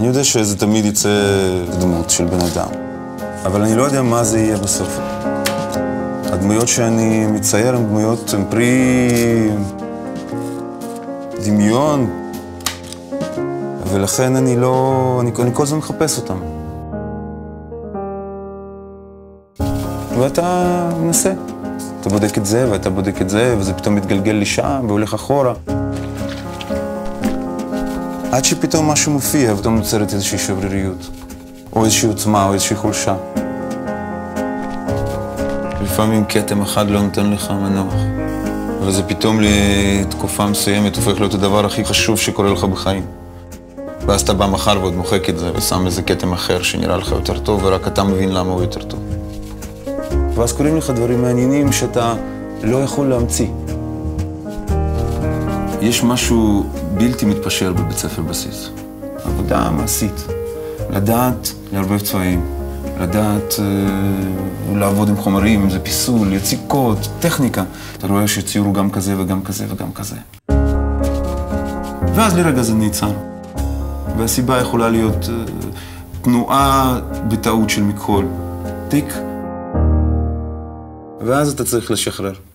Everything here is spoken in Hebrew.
אני יודע שזה תמיד יצא דמות של בן אדם, אבל אני לא יודע מה זה יהיה בסוף. הדמויות שאני מצייר הן דמויות, הן פרי דמיון, ולכן אני כל הזמן מחפש אותם. ואתה מנסה. אתה בודק את זה ואתה בודק את זה, וזה פתאום מתגלגל לי שם והולך אחורה. עד שפתאום משהו מופיע, ופתאום נוצרת איזושהי שבריריות, או איזושהי עוצמה, או איזושהי חולשה. לפעמים כתם אחד לא נותן לך מנוח, וזה פתאום לתקופה מסוימת הופך להיות הדבר הכי חשוב שקורה לך בחיים. ואז אתה בא מחר ועוד מוחק את זה, ושם איזה כתם אחר שנראה לך יותר טוב, ורק אתה מבין למה הוא יותר טוב. ואז קוראים לך דברים מעניינים שאתה לא יכול להמציא. יש משהו בלתי מתפשר בבית ספר בסיס. עבודה מעשית. לדעת לערבב צבעים, לדעת לעבוד עם חומרים, אם זה פיסול, יציקות, טכניקה. אתה רואה שציור הוא גם כזה וגם כזה וגם כזה. ואז לרגע זה נעצר. והסיבה יכולה להיות תנועה בטעות של מכל. תיק. ואז אתה צריך לשחרר.